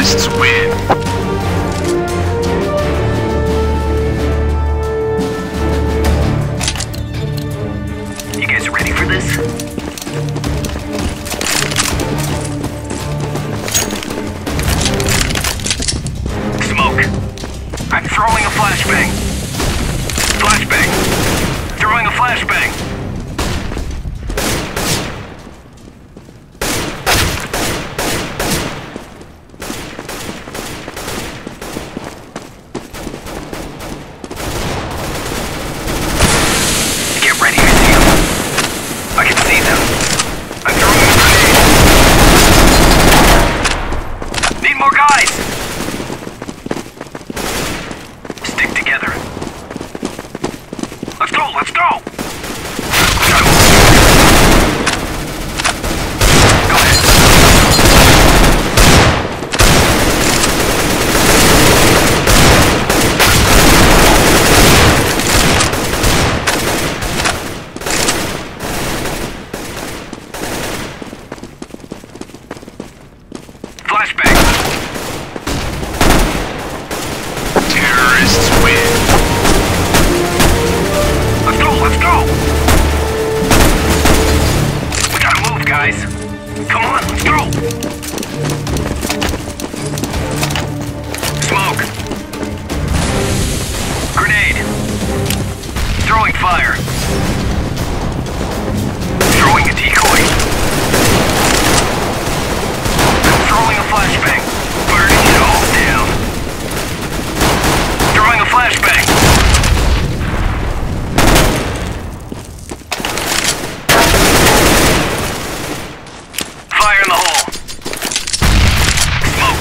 Terrorists win. You guys ready for this? Smoke. I'm throwing a flashbang. Flashbang. Throwing a flashbang. Get ready to see them. I can see them. I'm throwing a grenade. Need more guys. Stick together. Let's go, let's go! Go ahead. Flashbang. Terrorists win. Let's go, let's go! We gotta move, guys. Come on, let's go! Smoke. Grenade. Throwing fire. Throwing a decoy. Throwing a flashbang. Burning it all down. Throwing a flashbang. Fire in the hole. Smoke.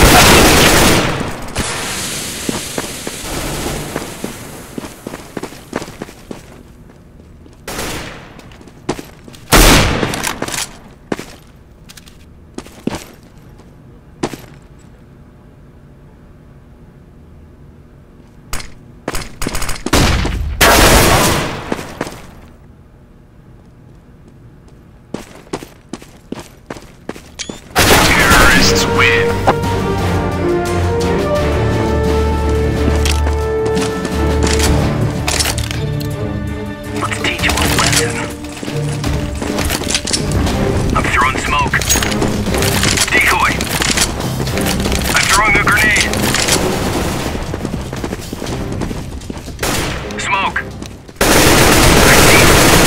Terrorists win. Let's teach him a lesson. I'm throwing smoke. Decoy. I'm throwing a grenade. Smoke. I see.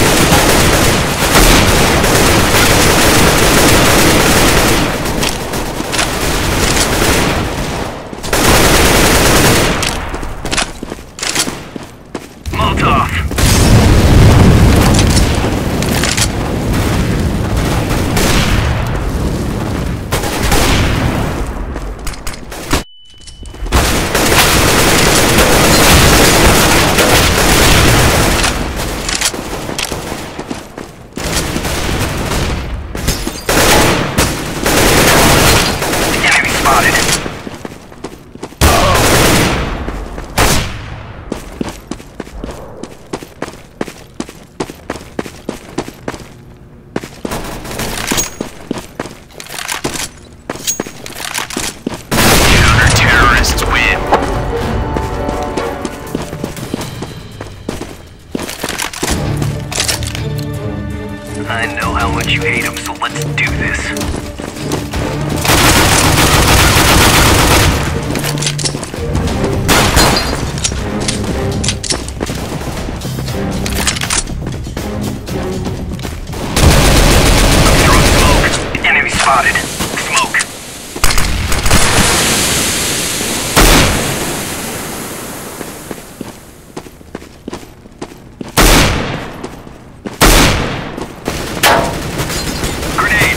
Molotov. Enemy spotted. Counter-terrorists win. I know how much you hate him, so let's do this. I'm throwing smoke. Enemy spotted. Smoke. Grenade.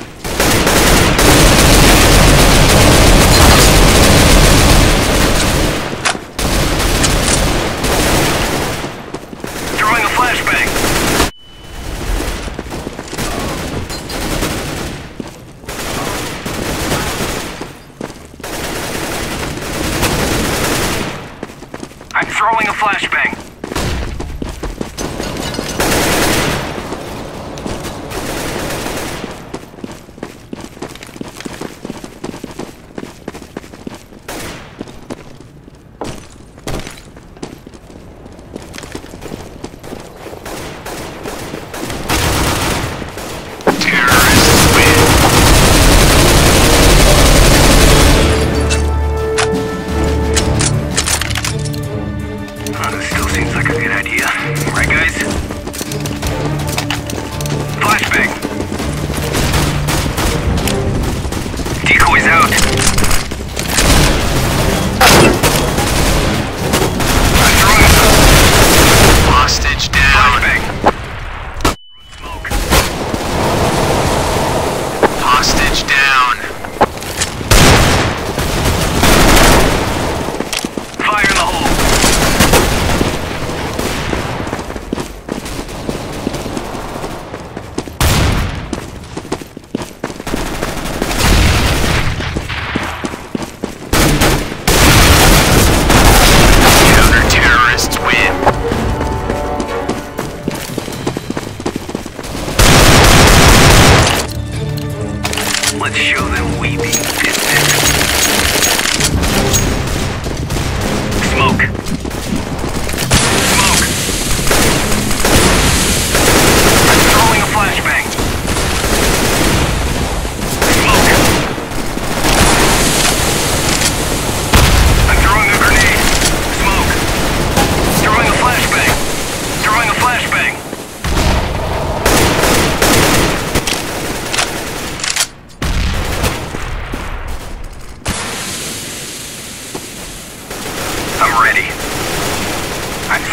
Throwing a flashbang. I'm throwing a flashbang.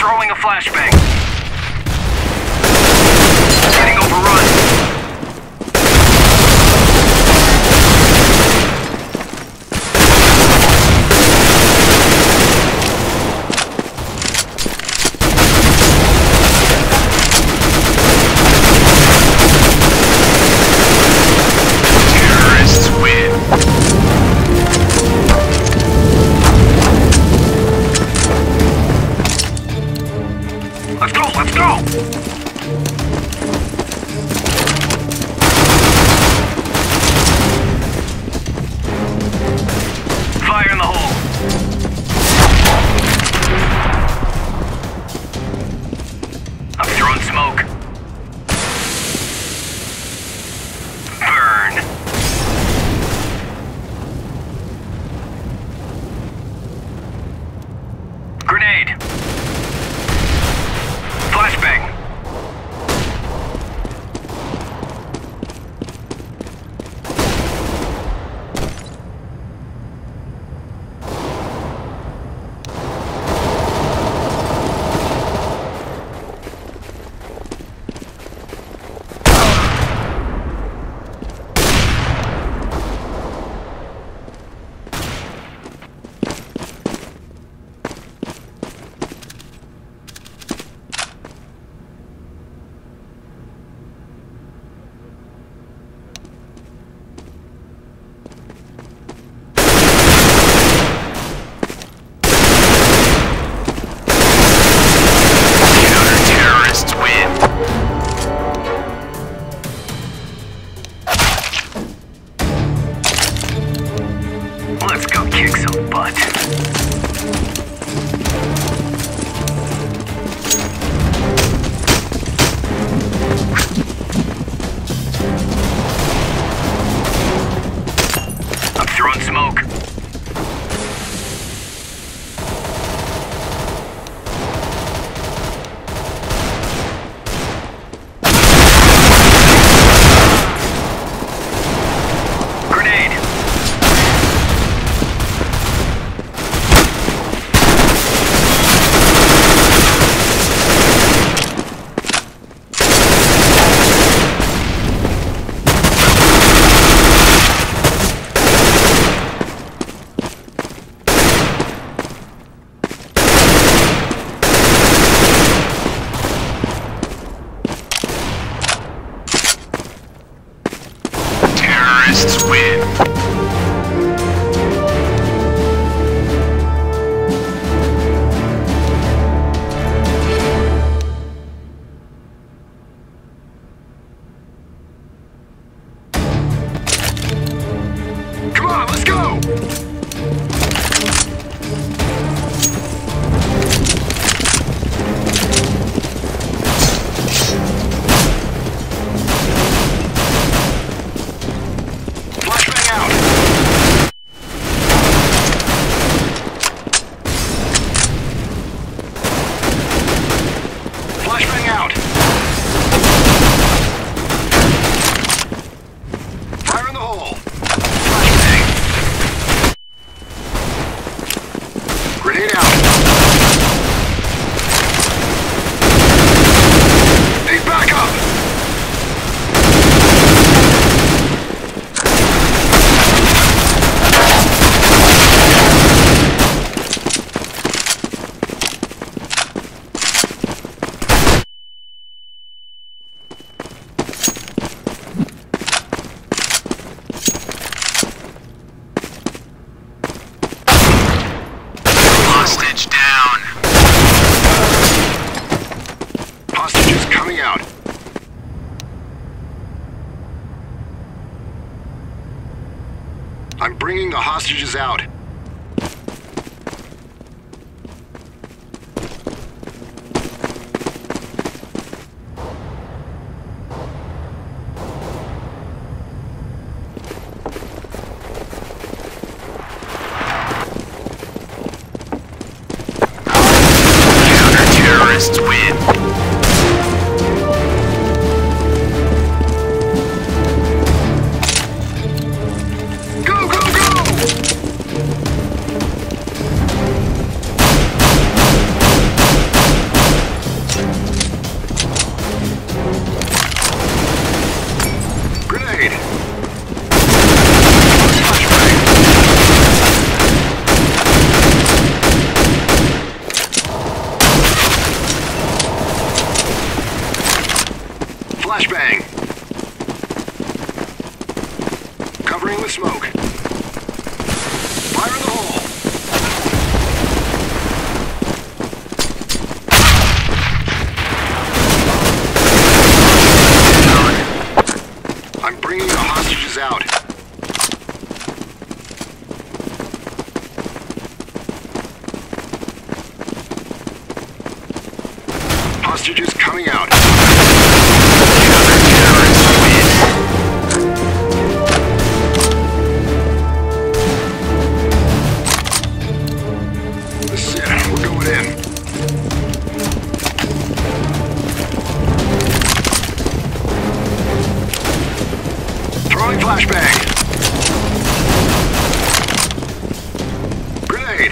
Throwing a flashbang. Getting overrun. Terrorists win. Let's go, let's go! Fire in the hole. I'm throwing smoke. Burn. Grenade. Flashbang. Counter-terrorists win. Let's go kick some butt. I'm throwing smoke. Grenade. Terrorists win. Come on, let's go! Flashbang out! Flashbang out! Fire in the hole! Flashbang! Grenade out! Need backup! Hostage down. Hostages coming out. I'm bringing the hostages out. Counter-terrorists win. Go, go, go! flashbang. Covering with smoke. Fire in the hole. I'm bringing the hostages out. Hostages coming out. This is it. We're going in. Throwing flashbang. Grenade.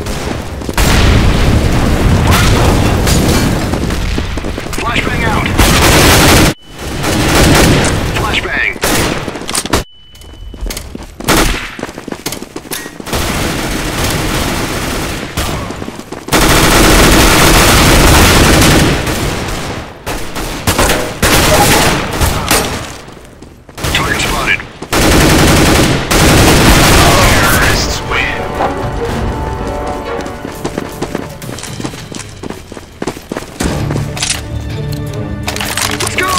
Flashbang out. Flashbang. Target spotted. Terrorists win. Let's go!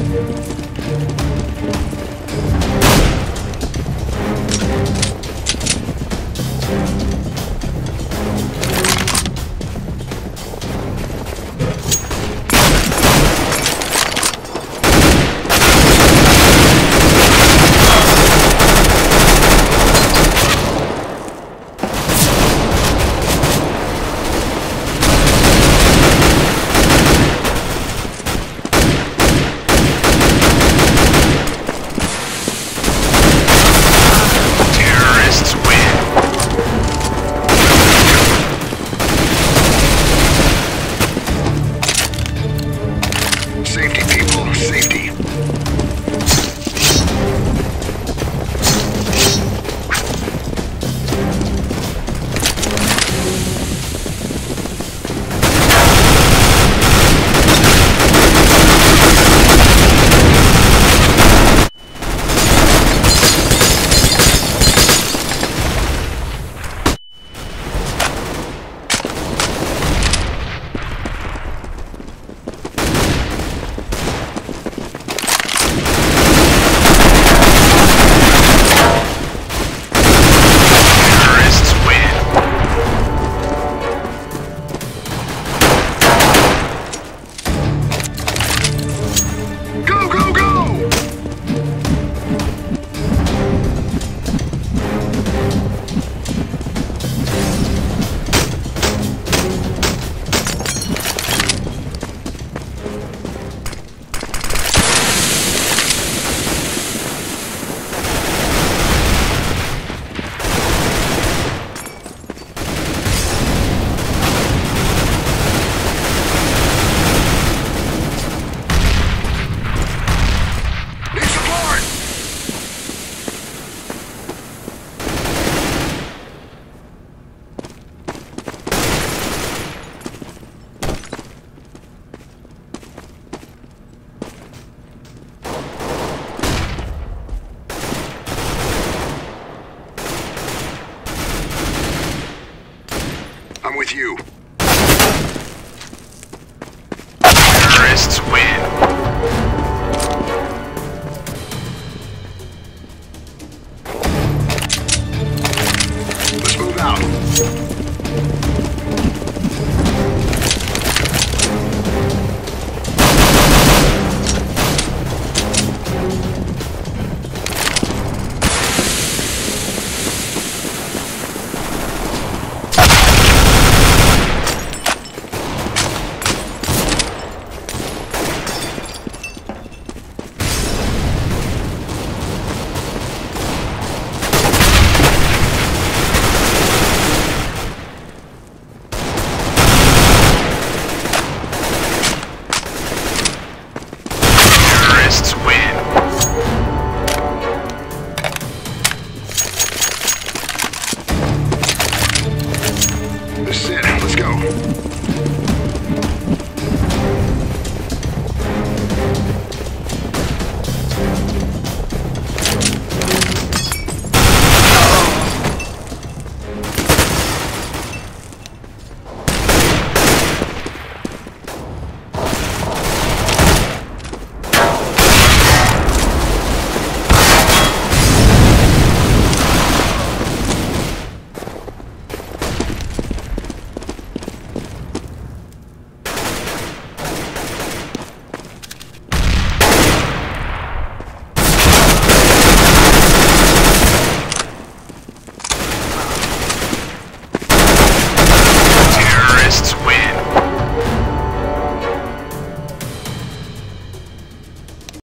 Terrorists win. Safety, people. Safety. Terrorists win. Go, go, go! Need support! I'm with you. Terrorists win. Let's move out. This is it. Let's go.